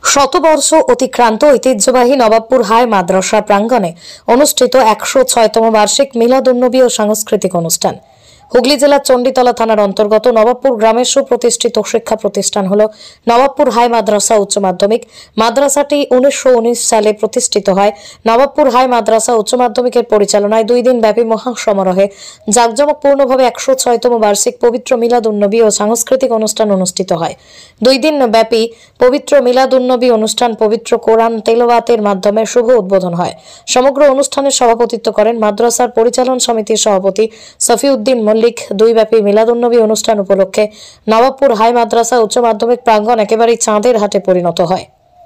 শতবর্ষ অতিক্রান্ত ঐতিহ্যবাহী নবাবপুর হাই মাদ্রাসা প্রাঙ্গণে অনুষ্ঠিত ১০৬তম বার্ষিক মিলাদুন্নবী ও সাংস্কৃতিক অনুষ্ঠান। হুগলি জেলার চণ্ডীতলা থানার অন্তর্গত নবাবপুর গ্রামের সুপ্রতিষ্ঠিত শিক্ষা প্রতিষ্ঠান হল নবাবপুর হাই মাদ্রাসা উচ্চ মাধ্যমিক। মাদ্রাসাটি ১৯১৯ সালে প্রতিষ্ঠিত হয়। নবাবপুর হাই মাদ্রাসা উচ্চ মাধ্যমিকের পরিচালনায় ২ দিন ব্যাপী মহা সমারোহে জাঁকজমকপূর্ণভাবে ১০৬তম বার্ষিক পবিত্র মিলাদুন্নবী ও সাংস্কৃতিক অনুষ্ঠান অনুষ্ঠিত হয়। ২ দিন ব্যাপী পবিত্র মিলাদুন্নবী অনুষ্ঠান পবিত্র কোরআন তেলাওয়াতের মাধ্যমে শুভ উদ্বোধন হয়। সমগ্র অনুষ্ঠানে সভাপতিত্ব করেন মাদ্রাসার পরিচালন সমিতির সভাপতি সফিউদ্দিন মল্লিক। ২ ব্যাপী মিলাদুন্নবী অনুষ্ঠান উপলক্ষে নবাবপুর হাই মাদ্রাসা উচ্চ মাধ্যমিক প্রাঙ্গণ একেবারেই চাঁদের হাটে পরিণত হয়।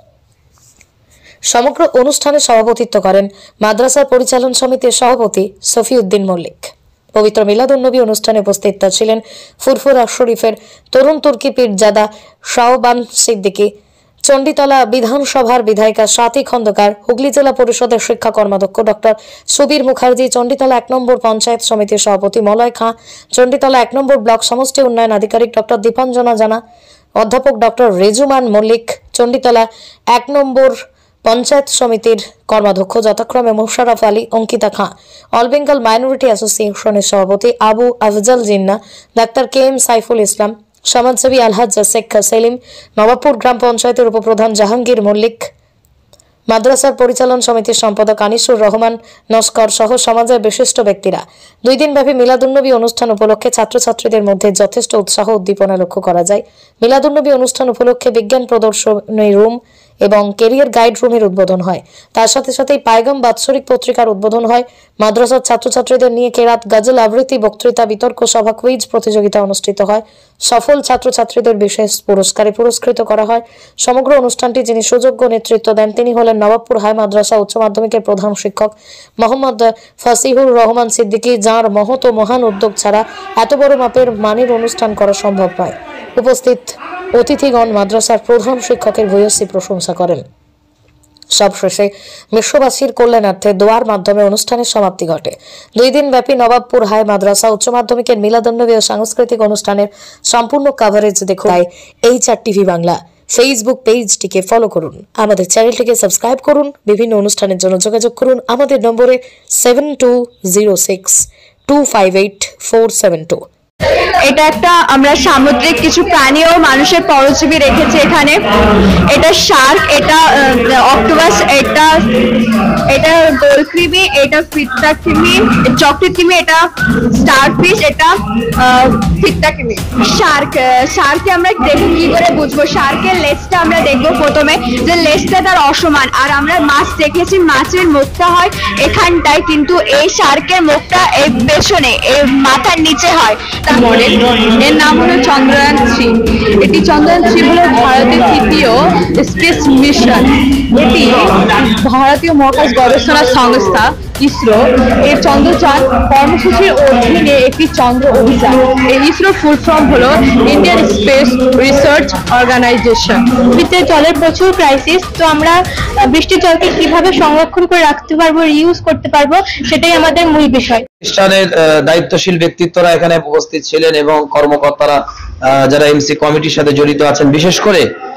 সমগ্র অনুষ্ঠানে সভাপতিত্ব করেন মাদ্রাসার পরিচালন সমিতির সভাপতি সফিউদ্দিন মল্লিক। পবিত্র মিলাদুন্নবী অনুষ্ঠানে উপস্থিত ছিলেন ফুরফুরা শরীফের তরুণ তুর্কি পীরজাদা শাওবান সিদ্দিকী, চণ্ডীতলা বিধানসভার বিধায়িকা স্বাতী খন্দকার, হুগলি জেলা পরিষদের শিক্ষা কর্মাধ্যক্ষ ডক্টর সুবীর মুখার্জি, চণ্ডীতলা ১ নম্বর পঞ্চায়েত সমিতির সভাপতি মলয় খাঁ, চণ্ডীতলা ১ নম্বর ব্লক সমষ্টি উন্নয়ন আধিকারিক ডক্টর দীপাঞ্জনা জানা, অধ্যাপক ডক্টর রেজুমান মল্লিক, চণ্ডীতলা ১ নম্বর পঞ্চায়েত সমিতির কর্মাধ্যক্ষ যথাক্রমে মোশাররফ আলী, অঙ্কিতা খাঁ, অল বেঙ্গল মাইনরিটি অ্যাসোসিয়েশনের সভাপতি আবু আফজাল জিন্না, ডাক্তার কে.এম. সাইফুল ইসলাম, সমাজসেবী আলহাজ শেখ সেলিম, নবাবপুর গ্রাম পঞ্চায়েতের উপপ্রধান জাহাঙ্গীর মল্লিক, মাদ্রাসার পরিচালন সমিতির সম্পাদক আনিসুর রহমান নস্কর সহ সমাজের বিশিষ্ট ব্যক্তিরা। ২ দিন ব্যাপী মিলাদুন্নবী অনুষ্ঠান উপলক্ষে ছাত্রছাত্রীদের মধ্যে যথেষ্ট উৎসাহ উদ্দীপনা লক্ষ্য করা যায়। মিলাদুন্নবী অনুষ্ঠান উপলক্ষে বিজ্ঞান প্রদর্শনী রুম এবং কেরিয়ার গাইড রুমের উদ্বোধন হয়। তার সাথে সাথেই পায়গাম বাৎসরিক পত্রিকার উদ্বোধন হয়। মাদ্রাসার ছাত্রছাত্রীদের নিয়ে কেরাত, গজল আবৃত্তি, বক্তৃতা, বিতর্ক সভা, কুইজ প্রতিযোগিতা অনুষ্ঠিত হয়। সফল ছাত্রছাত্রীদের বিশেষ পুরস্কারে পুরস্কৃত করা হয়। সমগ্র অনুষ্ঠানটি যিনি সুযোগ্য নেতৃত্ব দেন তিনি হলেন নবাবপুর হাই মাদ্রাসা উচ্চ মাধ্যমিকের প্রধান শিক্ষক মোহাম্মদ ফাসিহুর রহমান সিদ্দিকী, যাঁর মহৎ ও মহান উদ্যোগ ছাড়া এত বড় মাপের মানের অনুষ্ঠান করা সম্ভব নয়। উপস্থিত অতিথিগণ মাদ্রাসার প্রধান শিক্ষকের ভূয়সী প্রশংসা করেন। সবশেষে বিশ্ববাসীর কল্যাণার্থে দোয়ার মাধ্যমে অনুষ্ঠানের সমাপ্তি ঘটে। ২ দিন ব্যাপী নবাবপুর হাই মাদ্রাসা উচ্চ মাধ্যমিকের মিলাদুন্নবী ও সাংস্কৃতিক অনুষ্ঠানের সম্পূর্ণ কভারেজ দেখুন HR টিভি বাংলা ফেসবুক পেজটিকে ফলো করুন, আমাদের চ্যানেলটিকে সাবস্ক্রাইব করুন। বিভিন্ন অনুষ্ঠানের জন্য যোগাযোগ করুন আমাদের নম্বরে 7206258472। এটা একটা আমরা সামুদ্রিক কিছু প্রাণী ও মানুষের পরজীবী রেখেছি এখানে। এটা শার্ক, এটা অক্টোপাস, এটা গোলকৃমি, এটা ফিত্তা কৃমি, চক্রিত কৃমি, এটা স্টারফিশ, এটা ফিত্তা কৃমি। শার্ককে আমরা দেখে কি করে বুঝবো? শার্কের লেজটা আমরা দেখবো প্রথমে, যে লেজটা তার অসমান। আর আমরা মাছ দেখেছি, মাছের মুখটা হয় এখানটায়, কিন্তু এই শার্কের মুখটা এই পেছনে, এই মাথার নিচে হয়। মডেল এর নাম হলো চন্দ্রয়ান-3। এটি চন্দ্রয়ান-3 হলো ভারতের তৃতীয় স্পেস মিশন। এটি ভারতীয় মহাকাশ গবেষণা সংস্থা ইসরো এর চন্দ্রযান কর্মসূচির অধীনে একটি চন্দ্র অভিযান। এই ইসরো ফুল ফর্ম হলো ইন্ডিয়ান স্পেস রিসার্চ অর্গানাইজেশন। পৃথিবীতে জলের প্রচুর ক্রাইসিস, তো আমরা বৃষ্টির জলকে কিভাবে সংরক্ষণ করে রাখতে পারবো, রিউজ করতে পারবো, সেটাই আমাদের মূল বিষয়। প্রতিষ্ঠানের দায়িত্বশীল ব্যক্তিত্বরা এখানে উপস্থিত ছিলেন এবং কর্মকর্তারা যারা MC কমিটির সাথে জড়িত আছেন। বিশেষ করে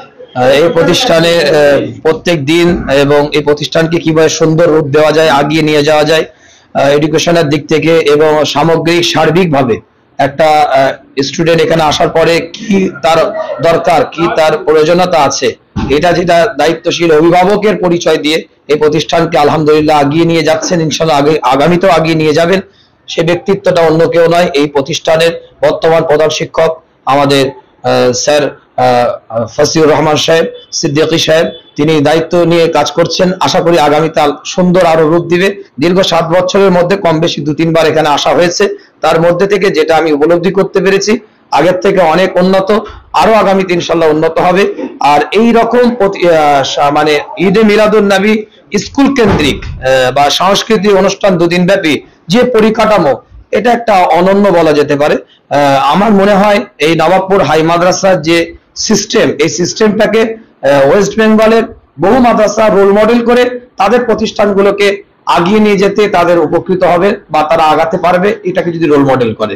এই প্রতিষ্ঠানে প্রত্যেক দিন এবং এই প্রতিষ্ঠানকে কিভাবে সুন্দর রূপ দেওয়া যায়, আগিয়ে নিয়ে যাওয়া যায় এডুকেশনের দিক থেকে, এবং সামগ্রিক সার্বিকভাবে একটা স্টুডেন্ট এখানে আসার পরে কি তার দরকার, কি তার প্রয়োজনীয়তা আছে, এটা যেটা দায়িত্বশীল অভিভাবকের পরিচয় দিয়ে এই প্রতিষ্ঠানকে আলহামদুলিল্লাহ আগিয়ে নিয়ে যাচ্ছেন। ইনশাআল্লাহ আগামীতেও আগিয়ে নিয়ে যাবেন। সে ব্যক্তিত্বটা অন্য কেউ নয়, এই প্রতিষ্ঠানের বর্তমান প্রধান শিক্ষক আমাদের স্যার ফাসিহুর রহমান সাহেব, সিদ্দিকী সাহেব। তিনি দায়িত্ব নিয়ে কাজ করছেন। আশা করি আগামীতে সুন্দর আরো রূপ দিবে। দীর্ঘ 7 বছরের মধ্যে কম বেশি 2-3 বার এখানে আসা হয়েছে। তার মধ্যে থেকে যেটা আমি উপলব্ধি করতে পেরেছি, আগের থেকে অনেক উন্নত, আরো আগামীতে ইনশাআল্লাহ উন্নত হবে। আর এই রকম মানে ঈদে মিলাদুন্নবী স্কুল কেন্দ্রিক বা সাংস্কৃতিক অনুষ্ঠান 2 দিন ব্যাপী যে পরিকাঠামো, এটা একটা অনন্য বলা যেতে পারে। আমার মনে হয় এই নবাবপুর হাই মাদ্রাসার যে সিস্টেম, এই সিস্টেমটাকে ওয়েস্ট বেঙ্গলের বহু মাদ্রাসা রোল মডেল করে তাদের প্রতিষ্ঠানগুলোকে আগিয়ে নিয়ে যেতে তাদের উপকৃত হবে বা তারা আগাতে পারবে, এটাকে যদি রোল মডেল করে।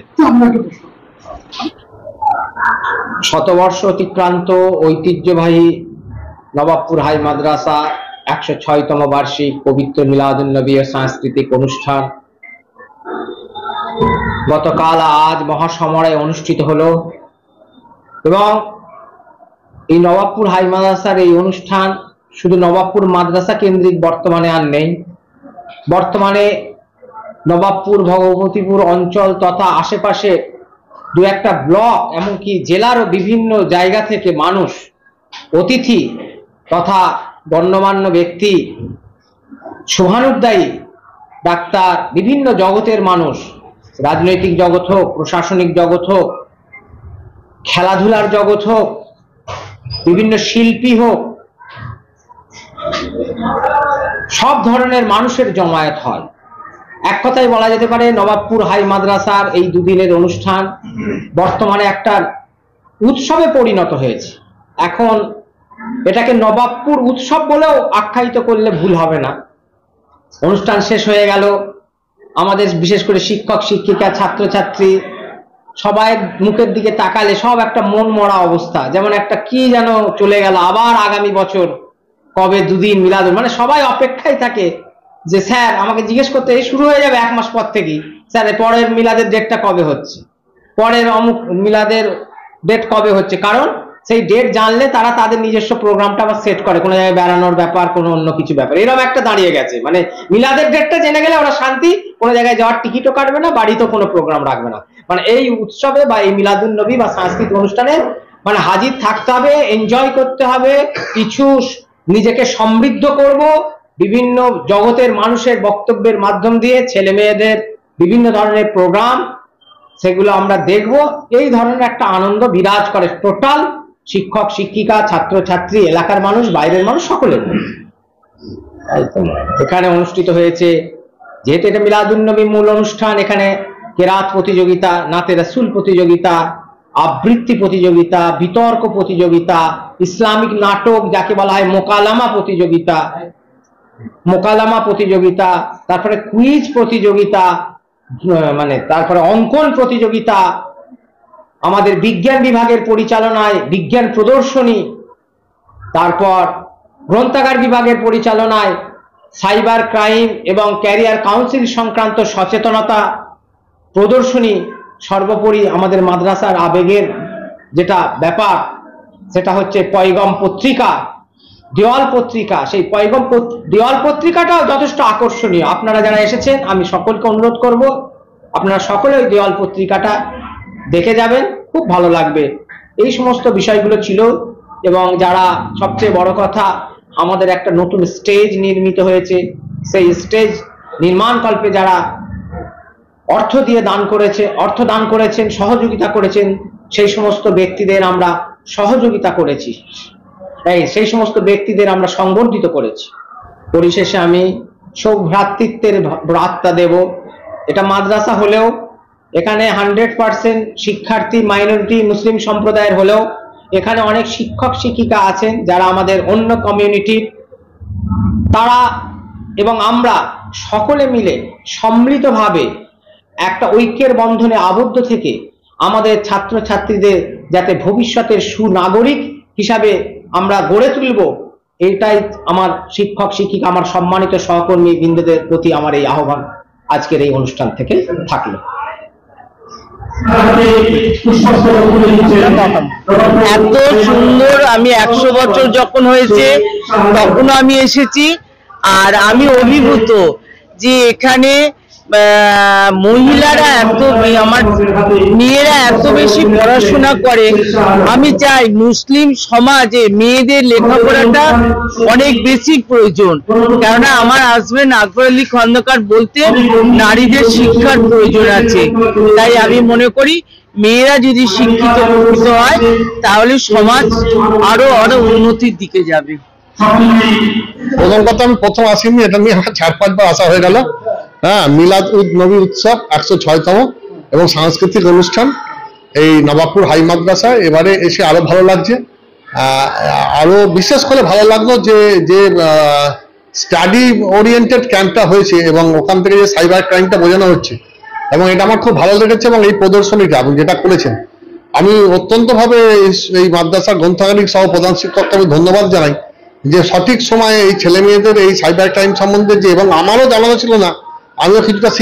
শতবর্ষ অতিক্রান্ত ঐতিহ্যবাহী নবাবপুর হাই মাদ্রাসা 106তম বার্ষিক পবিত্র মিলাদুন্নবী ও সাংস্কৃতিক অনুষ্ঠান গতকাল আজ মহাসমারোহে অনুষ্ঠিত হলো এবং এই নবাবপুর হাই মাদ্রাসার এই অনুষ্ঠান শুধু নবাবপুর মাদ্রাসা কেন্দ্রিক বর্তমানে আর নেই। বর্তমানে নবাবপুর ভগবতীপুর অঞ্চল তথা আশেপাশে দু একটা ব্লক এমনকি জেলারও বিভিন্ন জায়গা থেকে মানুষ, অতিথি তথা গণ্যমান্য ব্যক্তি, শুভানুদ্দায়ী ডাক্তার, বিভিন্ন জগতের মানুষ, রাজনৈতিক জগৎ হোক, প্রশাসনিক জগৎ হোক, খেলাধুলার জগৎ হোক, বিভিন্ন শিল্পী হোক, সব ধরনের মানুষের জমায়েত হয়। এক কথায় বলা যেতে পারে নবাবপুর হাই মাদ্রাসার এই দুদিনের অনুষ্ঠান বর্তমানে একটা উৎসবে পরিণত হয়েছে। এখন এটাকে নবাবপুর উৎসব বলেও আখ্যায়িত করলে ভুল হবে না। অনুষ্ঠান শেষ হয়ে গেল, আমাদের বিশেষ করে শিক্ষক শিক্ষিকা ছাত্রছাত্রী সবাই মুখের দিকে তাকালে সব একটা মন মরা অবস্থা, যেমন একটা কি যেন চলে গেল, আবার আগামী বছর কবে দুদিন মিলাদুল, মানে সবাই অপেক্ষায় থাকে যে স্যার আমাকে জিজ্ঞেস করতে এই শুরু হয়ে যাবে 1 মাস পর থেকেই, স্যার পরের মিলাদের ডেটটা কবে হচ্ছে, পরের অমুক মিলাদের ডেট কবে হচ্ছে, কারণ সেই ডেট জানলে তারা তাদের নিজস্ব প্রোগ্রামটা আবার সেট করে, কোনো জায়গায় বেড়ানোর ব্যাপার, কোনো অন্য কিছু ব্যাপার, এরকম একটা দাঁড়িয়ে গেছে। মানে মিলাদের ডেটটা জেনে গেলে ওরা শান্তি, কোনো জায়গায় যাওয়ার টিকিটও কাটবে না, বাড়িতেও কোনো প্রোগ্রাম রাখবে না। মানে এই উৎসবে বা এই মিলাদুন নবী বা সাংস্কৃতিক অনুষ্ঠানে মানে হাজির থাকতে হবে, এনজয় করতে হবে, কিছু নিজেকে সমৃদ্ধ করব, বিভিন্ন জগতের মানুষের বক্তব্যের মাধ্যম দিয়ে ছেলে মেয়েদের বিভিন্ন ধরনের প্রোগ্রাম সেগুলো আমরা দেখব, এই ধরনের একটা আনন্দ বিরাজ করে টোটাল শিক্ষক শিক্ষিকা ছাত্রছাত্রী এলাকার মানুষ বাইরের মানুষ সকলের। এখানে অনুষ্ঠিত হয়েছে, যেহেতু এটা মিলাদুন নবী মূল অনুষ্ঠান, এখানে কেরাত প্রতিযোগিতা, নাতে রাসূল প্রতিযোগিতা, আবৃত্তি প্রতিযোগিতা, বিতর্ক প্রতিযোগিতা, ইসলামিক নাটক যাকে বলা হয় মোকালামা প্রতিযোগিতা, তারপরে কুইজ প্রতিযোগিতা, মানে তারপরে অঙ্কন প্রতিযোগিতা, আমাদের বিজ্ঞান বিভাগের পরিচালনায় বিজ্ঞান প্রদর্শনী, তারপর গ্রন্থাগার বিভাগের পরিচালনায় সাইবার ক্রাইম এবং ক্যারিয়ার কাউন্সিল সংক্রান্ত সচেতনতা প্রদর্শনী, সর্বোপরি আমাদের মাদ্রাসার আবেগের যেটা ব্যাপার সেটা হচ্ছে পয়গম পত্রিকা, দেওয়াল পত্রিকা। সেই পয়গম দেওয়াল পত্রিকাটাও যথেষ্ট আকর্ষণীয়। আপনারা যারা এসেছেন আমি সকলকে অনুরোধ করব আপনারা সকলে ওই দেওয়াল পত্রিকাটা দেখে যাবেন, খুব ভালো লাগবে। এই সমস্ত বিষয়গুলো ছিল। এবং যারা সবচেয়ে বড় কথা, আমাদের একটা নতুন স্টেজ নির্মিত হয়েছে, সেই স্টেজ নির্মাণকল্পে যারা অর্থ দান করেছেন, সহযোগিতা করেছেন, সেই সমস্ত ব্যক্তিদের আমরা সহযোগিতা করেছি, সেই সমস্ত ব্যক্তিদের আমরা সংবর্ধিত করেছি। পরিশেষে আমি সৌভ্রাতৃত্বের বার্তা দেব। এটা মাদ্রাসা হলেও এখানে 100% শিক্ষার্থী মাইনরিটি মুসলিম সম্প্রদায়ের হলেও এখানে অনেক শিক্ষক শিক্ষিকা আছেন যারা আমাদের অন্য কমিউনিটির, তারা এবং আমরা সকলে মিলে সম্মিলিতভাবে একটা ঐক্যের বন্ধনে আবদ্ধ থেকে আমাদের ছাত্রছাত্রীদের যাতে ভবিষ্যতের সুনাগরিক হিসাবে আমরা গড়ে তুলব, এটাই আমার শিক্ষক শিক্ষিকা, আমার সম্মানিত সহকর্মী বৃন্দদের প্রতি আমার এই আহ্বান আজকের এই অনুষ্ঠান থেকে থাকলো। এত সুন্দর, আমি 100 বছর যখন হয়েছে তখনও আমি এসেছি, আর আমি অভিভূত যে এখানে মহিলারা আমার মেয়েরা এত বেশি পড়াশোনা করে। আমি চাই মুসলিম সমাজে মেয়েদের লেখাপড়াটা অনেক বেশি প্রয়োজন, কেননা আমার হাজবেন্ড আকবর আলী খন্দকার বলতে নারীদের শিক্ষার প্রয়োজন আছে। তাই আমি মনে করি মেয়েরা যদি শিক্ষিত হয় তাহলে সমাজ আরো উন্নতির দিকে যাবে। প্রথম কথা, আমি প্রথম আসিনি, এটা নিয়ে আমার 4-5 বার আসা হয়ে গেল। হ্যাঁ, মিলাদ নবী উৎসব 106তম এবং সাংস্কৃতিক অনুষ্ঠান এই নবাবপুর হাই মাদ্রাসায় এবারে এসে আরো ভালো লাগছে। আরো বিশেষ করে ভালো লাগলো যে স্টাডি ওরিয়েন্টেড ক্যাম্পটা হয়েছে এবং ওখান থেকে যে সাইবার ক্রাইমটা বোঝানো হচ্ছে, এবং এটা আমার খুব ভালো লেগেছে। এবং এই প্রদর্শনীটা আপনি যেটা করেছেন, আমি অত্যন্ত ভাবে এই মাদ্রাসার গ্রন্থাগারিক সহ প্রধান শিক্ষককে আমি ধন্যবাদ জানাই যে সঠিক সময়ে এই ছেলে মেয়েদের এই সাইবার ক্রাইম সম্বন্ধে যে, এবং আমারও জানানো ছিল না, আমিও কিছুটা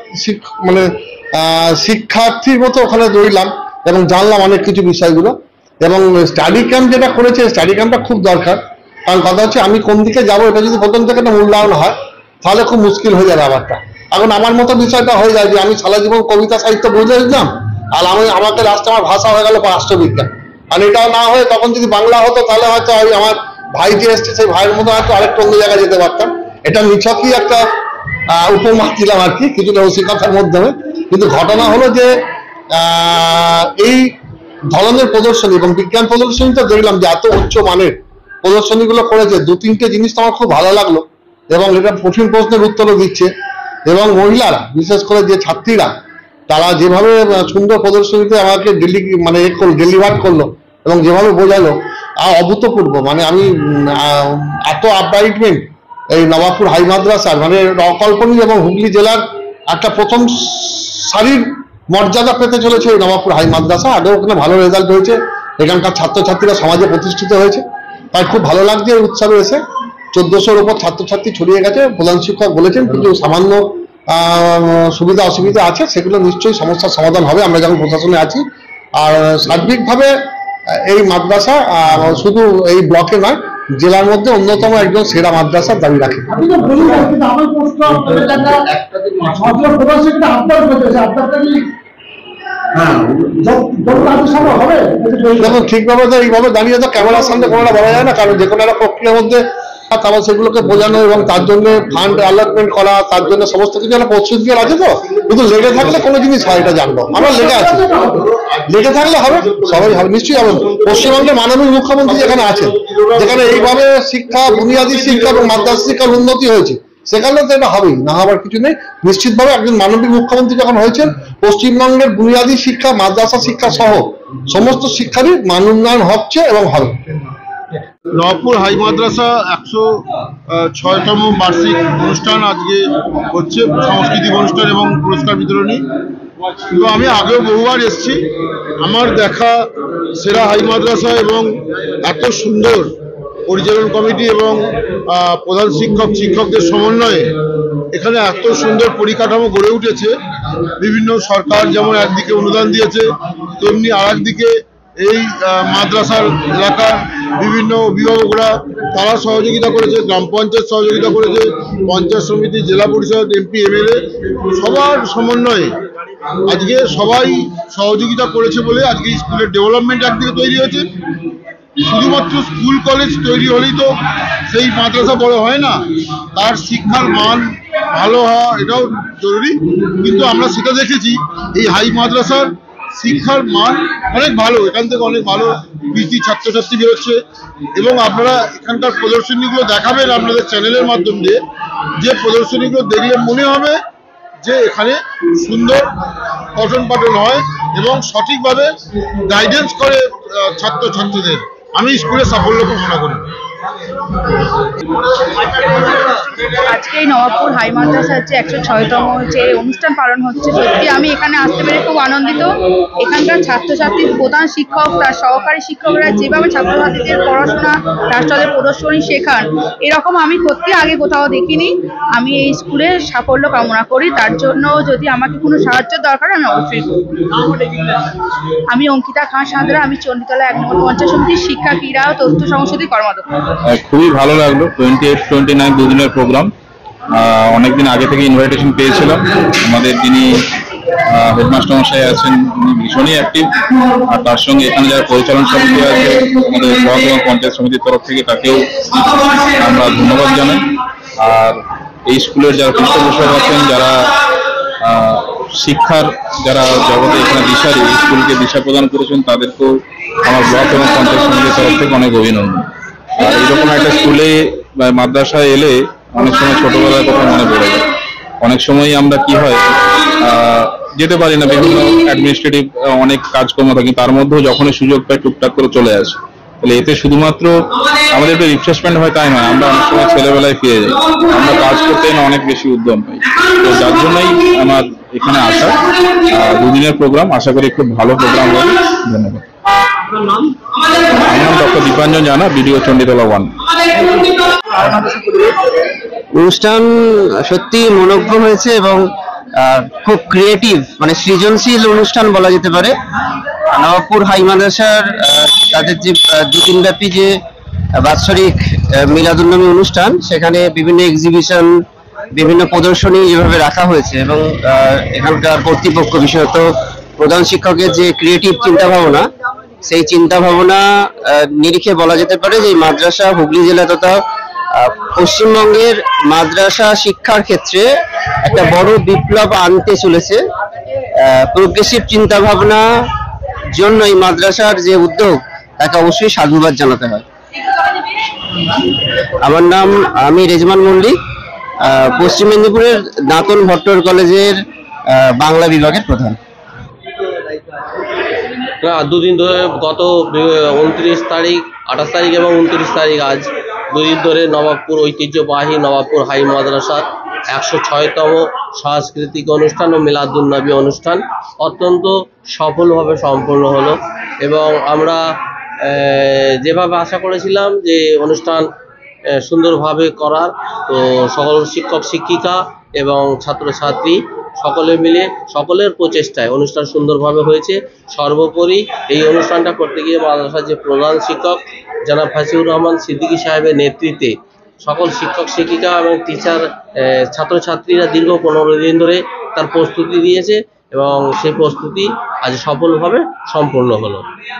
শিক্ষার্থীর মতো ওখানে রইলাম এবং জানলাম অনেক কিছু বিষয়গুলো। এবং স্টাডি ক্যাম্প যেটা করেছে, স্টাডি ক্যাম্পটা খুব দরকার। কারণ কথা হচ্ছে আমি কোন দিকে যাবো এটা যদি প্রথম থেকে একটা মূল্যায়ন হয় তাহলে খুব মুশকিল হয়ে যাবে ব্যাপারটা। এখন আমার মতো বিষয়টা হয়ে যায় যে আমি সারা জীবন কবিতা সাহিত্য বুঝে দিলাম, আর আমাকে লাস্টে আমার ভাষা হয়ে গেল রাষ্ট্রবিজ্ঞান। আর এটাও না হয়ে তখন যদি বাংলা হতো তাহলে হয়তো আমার ভাই যে এসছে সেই ভাইয়ের মতো হয়তো আরেকটু অন্য জায়গায় যেতে পারতাম। এটা নিছকই একটা উপমা দিলাম আর কি, কিছুটা রসিকতার মাধ্যমে। কিন্তু ঘটনা হলো যে এই ধরনের প্রদর্শনী এবং বিজ্ঞান প্রদর্শনীটা দেখলাম যে এত উচ্চ মানের প্রদর্শনীগুলো করেছে। 2-3টে জিনিস তো আমার খুব ভালো লাগলো, এবং এটা কঠিন প্রশ্নের উত্তরও দিচ্ছে। এবং মহিলারা, বিশেষ করে যে ছাত্রীরা, তারা যেভাবে সুন্দর প্রদর্শনীতে আমাকে ডেলিভার করলো এবং যেভাবে বোঝালো অভূতপূর্ব। মানে আমি এত আপডাইটমেন্ট এই নবাবপুর হাই মাদ্রাসার মানে অকল্পনীয়, এবং হুগলি জেলার একটা প্রথম সারির মর্যাদা পেতে চলেছে এই নবাবপুর হাই মাদ্রাসা। আগেও ওখানে ভালো রেজাল্ট হয়েছে, এখানকার ছাত্রছাত্রীরা সমাজে প্রতিষ্ঠিত হয়েছে। তাই খুব ভালো লাগছে এই উৎসবে এসে। 1400-র উপর ছাত্রছাত্রী ছড়িয়ে গেছে, প্রধান শিক্ষক বলেছেন কিন্তু সামান্য সুবিধা অসুবিধা আছে, সেগুলো নিশ্চয়ই সমস্যার সমাধান হবে আমরা যখন প্রশাসনে আছি। আর সার্বিকভাবে এই মাদ্রাসা শুধু এই ব্লকে নয়, জেলার মধ্যে অন্যতম একজন সেরা মাদ্রাসার দাবি রাখে। দেখুন ঠিকভাবে তো এইভাবে দাঁড়িয়ে তো ক্যামেরার সামনে কোনোটা বলা যায় না, কারণ যে কোনো একটা প্রক্রিয়ার মধ্যে তারপর সেগুলোকে বোঝানো এবং তার জন্য ফান্ড অ্যালটমেন্ট করা, তার জন্য সমস্ত কিছু একটা প্রস্তুতি আছে। তো কিন্তু লেগে থাকলে কোনো জিনিস হয় এটা জানবো আমরা, লেগে আছে, লেগে থাকলে হবে, সবাই হবে, নিশ্চয়ই হবে। পশ্চিমবঙ্গের মাননীয় মুখ্যমন্ত্রী যেখানে আছেন, যেখানে এইভাবে শিক্ষা, বুনিয়াদী শিক্ষা এবং মাদ্রাসা শিক্ষার উন্নতি হয়েছে, সেখানে তো এটা হবেই, না হবার কিছু নেই। নিশ্চিতভাবে একজন মাননীয় মুখ্যমন্ত্রী যখন হয়েছেন, পশ্চিমবঙ্গের বুনিয়াদী শিক্ষা, মাদ্রাসা শিক্ষা সহ সমস্ত শিক্ষারই মান উন্নয়ন হচ্ছে এবং হবে। নবাবপুর হাই মাদ্রাসা 106তম বার্ষিক অনুষ্ঠান আজকে হচ্ছে, সাংস্কৃতিক অনুষ্ঠান এবং পুরস্কার বিতরণী। তো আমি আগেও বহুবার এসেছি, আমার দেখা সেরা হাই মাদ্রাসা এবং এত সুন্দর পরিচালন কমিটি এবং প্রধান শিক্ষকদের সমন্বয়ে এখানে এত সুন্দর পরিকাঠামো গড়ে উঠেছে। বিভিন্ন সরকার যেমন একদিকে অনুদান দিয়েছে, তেমনি আর একদিকে এই মাদ্রাসার এলাকার বিভিন্ন অভিভাবকরা তারা সহযোগিতা করেছে, গ্রাম পঞ্চায়েত সহযোগিতা করেছে, পঞ্চায়েত সমিতি, জেলা পরিষদ, এমপি, এমএলএ সবার সমন্বয়ে আজকে সবাই সহযোগিতা করেছে বলে আজকে স্কুলের ডেভেলপমেন্ট একদিকে তৈরি হয়েছে। শুধুমাত্র স্কুল কলেজ তৈরি হলেই তো সেই মাদ্রাসা বড় হয় না, তার শিক্ষার মান ভালো হওয়া এটাও জরুরি। কিন্তু আমরা সেটা দেখেছি, এই হাই মাদ্রাসার শিক্ষার মান অনেক ভালো, এখান থেকে অনেক ভালো কৃতি ছাত্রছাত্রী বেরোচ্ছে। এবং আপনারা এখানকার প্রদর্শনীগুলো দেখাবেন আপনাদের চ্যানেলের মাধ্যম দিয়ে, যে প্রদর্শনীগুলো দেখলে মনে হবে যে এখানে সুন্দর পঠন পাঠন হয় এবং সঠিকভাবে গাইডেন্স করে ছাত্রছাত্রীদের। আমি স্কুলের সাফল্য কামনা করি। আজকে এই নবাবপুর হাই মাদ্রাসার যে 106তম যে অনুষ্ঠান পালন হচ্ছে, সত্যি আমি এখানে আসতে পেরে খুব আনন্দিত। এখানকার ছাত্রছাত্রী, প্রধান শিক্ষক, তার সহকারী শিক্ষকরা যেভাবে ছাত্রছাত্রীদের পড়াশোনা, রাষ্ট্রের প্রদর্শনী শেখান, এরকম আমি সত্যি আগে কোথাও দেখিনি। আমি এই স্কুলের সাফল্য কামনা করি, তার জন্য যদি আমাকে কোনো সাহায্য দরকার আমি অবশ্যই করব। আমি অঙ্কিতা খান সাঁতরা, আমি চণ্ডীতলা 1 নম্বর পঞ্চায়েত সমিতির শিক্ষা, ক্রীড়া ও তথ্য সংস্কৃতি কর্মদক্ষ। খুবই ভালো লাগলো। 28-29 দুদিনের প্রোগ্রাম, অনেকদিন আগে থেকে ইনভাইটেশন পেয়েছিলাম। আমাদের যিনি হেডমাস্টার মশাই আছেন উনি ভীষণই অ্যাক্টিভ, আর তার সঙ্গে এখানে যারা পরিচালন সমিতি আছে আমাদের ব্লক এবং পঞ্চায়েত সমিতির তরফ থেকে তাকেও আমরা ধন্যবাদ জানাই। আর এই স্কুলের যারা পৃষ্ঠপোষক আছেন, যারা শিক্ষার যারা জগতে এখানে দিশারি, এই স্কুলকে দিশা প্রদান করেছেন, তাদেরকেও আমার ব্লক এবং পঞ্চায়েত সমিতির তরফ থেকে অনেক অভিনন্দন। আর এইরকম একটা স্কুলে বা মাদ্রাসায় এলে অনেক সময় ছোটবেলার কথা মনে পড়ে যায়। অনেক সময় আমরা কি হয় যেতে পারি না, বিভিন্ন অ্যাডমিনিস্ট্রেটিভ অনেক কাজকর্ম থাকে, তার মধ্যেও যখনই সুযোগ পাই টুকটাক করে চলে আসে। তাহলে এতে শুধুমাত্র আমাদের একটু রিফ্রেশমেন্ট হয় তাই নয়, আমরা অনেক সময় ছেলেবেলায় ফিরে যাই, আমরা কাজ করতে না অনেক বেশি উদ্যম পাই। তো যার জন্যই আমার এখানে আসা। দুদিনের প্রোগ্রাম, আশা করি খুব ভালো প্রোগ্রাম হবে। ধন্যবাদ। আমার নাম ডক্টর দীপাঞ্জন জানা, বিডিও চণ্ডীতলা 1। অনুষ্ঠান সত্যি মনোজ্ঞ হয়েছে এবং খুব ক্রিয়েটিভ, মানে সৃজনশীল অনুষ্ঠান বলা যেতে পারে। নবাবপুর হাই মাদ্রাসার তাদের যে 2 দিন ব্যাপী যে বাৎসরিক মিলাদুন্নবী অনুষ্ঠান, সেখানে বিভিন্ন এক্সিবিশন, বিভিন্ন প্রদর্শনী যেভাবে রাখা হয়েছে এবং এখানকার কর্তৃপক্ষ, বিশেষত প্রধান শিক্ষকের যে ক্রিয়েটিভ চিন্তা ভাবনা, সেই চিন্তা ভাবনা নিরিখে বলা যেতে পারে যে মাদ্রাসা হুগলি জেলা তথা পশ্চিমবঙ্গের মাদ্রাসা শিক্ষার ক্ষেত্রে একটা বড় বিপ্লব আনতে চলেছে। প্রোগ্রেসিভ চিন্তা ভাবনা জন্য এই মাদ্রাসার যে উদ্যোগ, তাকে অবশ্যই সাধুবাদ জানাতে হয়। আমার নাম আমি রেজমান মল্লিক, পশ্চিম মেদিনীপুরের দাঁতন ভট্টর কলেজের বাংলা বিভাগের প্রধান। 2 দিন ধরে, গত 29 তারিখ, 28 তারিখ এবং 29 তারিখ, আজ 2 দিন ধরে নবাবপুর ঐতিহ্যবাহী নবাবপুর হাই মাদ্রাসার 106তম সাংস্কৃতিক অনুষ্ঠান ও মিলাদুন্নবী অনুষ্ঠান অত্যন্ত সফলভাবে সম্পন্ন হলো এবং আমরা যেভাবে আশা করেছিলাম যে অনুষ্ঠান সুন্দরভাবে করার, তো সকল শিক্ষক শিক্ষিকা এবং ছাত্রছাত্রী সকলে মিলে সকলের প্রচেষ্টায় অনুষ্ঠান সুন্দরভাবে হয়েছে। সর্বোপরি এই অনুষ্ঠানটা করতে গিয়ে মাদ্রাসার যে প্রধান শিক্ষক জনাব ফাসিউর রহমান সিদ্দিকী সাহেবের নেতৃত্বে সকল শিক্ষক শিক্ষিকা এবং টিচার, ছাত্রছাত্রীরা দীর্ঘ 15 দিন ধরে তার প্রস্তুতি দিয়েছে এবং সেই প্রস্তুতি আজ সফলভাবে সম্পূর্ণ হলো।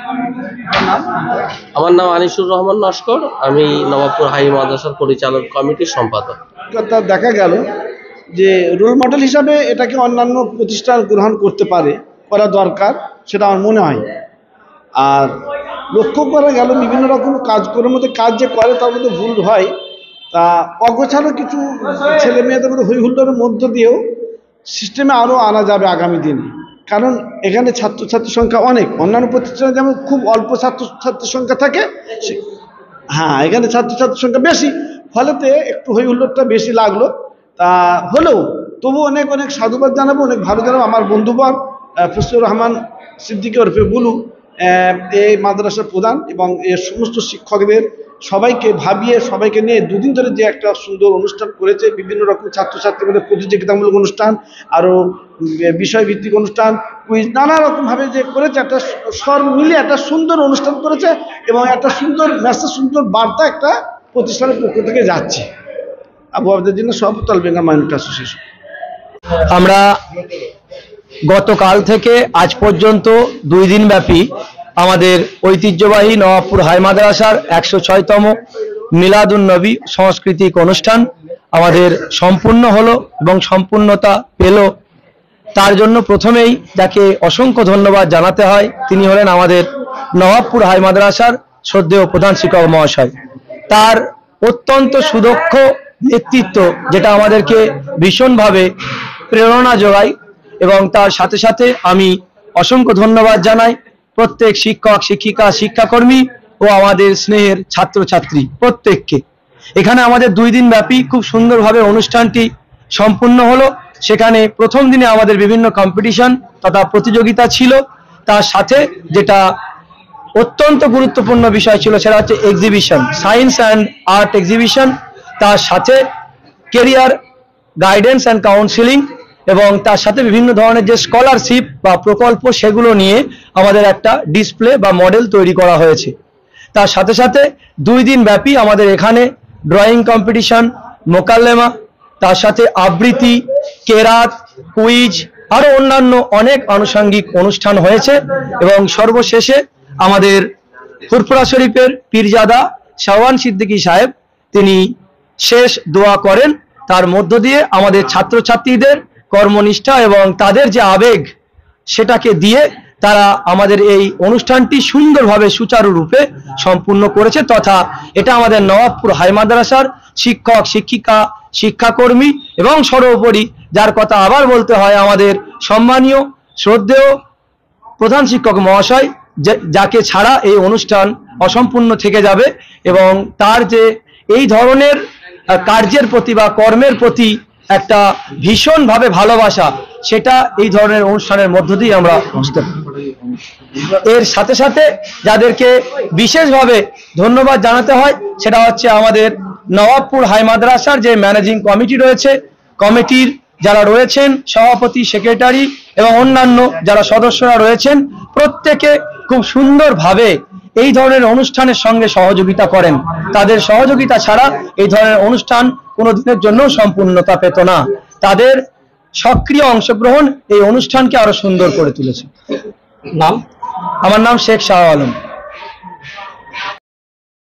আমার নাম আনিসুর রহমান নস্কর, আমি নবাবপুর হাই মাদ্রাসার পরিচালক কমিটির সম্পাদক। দেখা গেল যে রোল মডেল হিসাবে এটাকে অন্যান্য প্রতিষ্ঠান গ্রহণ করতে পারে, করা দরকার, সেটা আমার মনে হয়। আর লক্ষ্য করা গেল বিভিন্ন রকম কাজকর্মের মধ্যে কাজ যে করে তার মধ্যে ভুল হয়, তা অগোছালো কিছু ছেলে মেয়েদের মধ্যে হই হুল্লোড়ের মধ্য দিয়েও সিস্টেমে আরও আনা যাবে আগামী দিনে। কারণ এখানে ছাত্রছাত্রীর সংখ্যা অনেক, অন্যান্য প্রতিষ্ঠানে যেমন খুব অল্প ছাত্রছাত্রীর সংখ্যা থাকে, হ্যাঁ এখানে ছাত্রছাত্রীর সংখ্যা বেশি, ফলেতে একটু হই হুল্লোড়টা বেশি লাগলো। তা হলেও তবু অনেক অনেক সাধুবাদ জানাবো, অনেক ভালো জানাবো আমার বন্ধুবর ফসিউর রহমান সিদ্দিকী ওরফে বুলু, এই মাদ্রাসার প্রধান এবং এর সমস্ত শিক্ষকদের সবাইকে ভাবিয়ে, সবাইকে নিয়ে 2 দিন ধরে যে একটা সুন্দর অনুষ্ঠান করেছে, বিভিন্ন রকম ছাত্রছাত্রীর মধ্যে প্রতিযোগিতামূলক অনুষ্ঠান, আরও বিষয়ভিত্তিক অনুষ্ঠান, কুইজ, নানা রকমভাবে যে করেছে, একটা সব মিলিয়ে একটা সুন্দর অনুষ্ঠান করেছে এবং একটা সুন্দর মেসেজ, সুন্দর বার্তা একটা প্রতিষ্ঠানের পক্ষ থেকে যাচ্ছে। আবু আবদের জন্য সব তলবেঙ্গা মাইনরিটি অ্যাসোসিয়েশন। আমরা গতকাল থেকে আজ পর্যন্ত 2 দিন ব্যাপী আমাদের ঐতিহ্যবাহী নবাবপুর হাই মাদ্রাসার 106তম মিলাদুন্নবী সাংস্কৃতিক অনুষ্ঠান আমাদের সম্পূর্ণ হলো এবং সম্পূর্ণতা পেল। তার জন্য প্রথমেই যাকে অসংখ্য ধন্যবাদ জানাতে হয়, তিনি হলেন আমাদের নবাবপুর হাই মাদ্রাসার শ্রদ্ধেয় প্রধান শিক্ষক মহাশয়। তার অত্যন্ত সুদক্ষ নেতৃত্ব, যেটা আমাদেরকে ভীষণভাবে প্রেরণা যোগায়, এবং তার সাথে সাথে আমি অসংখ্য ধন্যবাদ জানাই প্রত্যেক শিক্ষক শিক্ষিকা, শিক্ষাকর্মী ও আমাদের স্নেহের ছাত্রছাত্রী প্রত্যেককে। এখানে আমাদের 2 দিন ব্যাপী খুব সুন্দরভাবে অনুষ্ঠানটি সম্পূর্ণ হলো। সেখানে প্রথম দিনে আমাদের বিভিন্ন কম্পিটিশন তথা প্রতিযোগিতা ছিল, তার সাথে যেটা অত্যন্ত গুরুত্বপূর্ণ বিষয় ছিল সেটা হচ্ছে exhibition, science and art exhibition, তার সাথে কেরিয়ার গাইডেন্স অ্যান্ড কাউন্সিলিং, এবং তার সাথে বিভিন্ন ধরনের যে স্কলারশিপ বা প্রকল্প, সেগুলো নিয়ে আমাদের একটা ডিসপ্লে বা মডেল তৈরি করা হয়েছে। তার সাথে সাথে 2 দিন ব্যাপী আমাদের এখানে ড্রয়িং কম্পিটিশন, মোকাল্লেমা, তার সাথে আবৃত্তি, কেরাত, কুইজ, আরো অন্যান্য অনেক আনুষঙ্গিক অনুষ্ঠান হয়েছে। এবং সর্বশেষে আমাদের ফুরফুরা শরীফের পীরজাদা শাওয়ান সিদ্দিকী সাহেব তিনি শেষ দোয়া করেন, তার মধ্য দিয়ে আমাদের ছাত্রছাত্রীদের কর্মনিষ্ঠা এবং তাদের যে আবেগ, সেটাকে দিয়ে তারা আমাদের এই অনুষ্ঠানটি সুন্দরভাবে সুচারুরূপে সম্পূর্ণ করেছে। তথা এটা আমাদের নবাবপুর হাই মাদ্রাসার শিক্ষক শিক্ষিকা, শিক্ষাকর্মী এবং সর্বোপরি যার কথা আবার বলতে হয়, আমাদের সম্মানীয় শ্রদ্ধেয় প্রধান শিক্ষক মহাশয়, যাকে ছাড়া এই অনুষ্ঠান অসম্পূর্ণ থেকে যাবে। এবং তার যে এই ধরনের কার্যের প্রতি বা কর্মের প্রতি একটা ভীষণভাবে ভালোবাসা, সেটা এই ধরনের অনুষ্ঠানের মধ্য দিয়ে আমরা বুঝতে পারি। এর সাথে সাথে যাদেরকে বিশেষভাবে ধন্যবাদ জানাতে হয় সেটা হচ্ছে আমাদের নবাবপুর হাই মাদ্রাসার যে ম্যানেজিং কমিটি রয়েছে, কমিটির যারা রয়েছেন সভাপতি, সেক্রেটারি এবং অন্যান্য যারা সদস্যরা রয়েছেন, প্রত্যেকে খুব সুন্দরভাবে এই ধরনের অনুষ্ঠানের সঙ্গে সহযোগিতা করেন। তাদের সহযোগিতা ছাড়া এই ধরনের অনুষ্ঠান কোনো দিনের জন্য সম্পূর্ণতা পেত না। তাদের সক্রিয় অংশগ্রহণ এই অনুষ্ঠানকে আরো সুন্দর করে তুলেছে। নাম? আমার নাম শেখ শাহ আলম।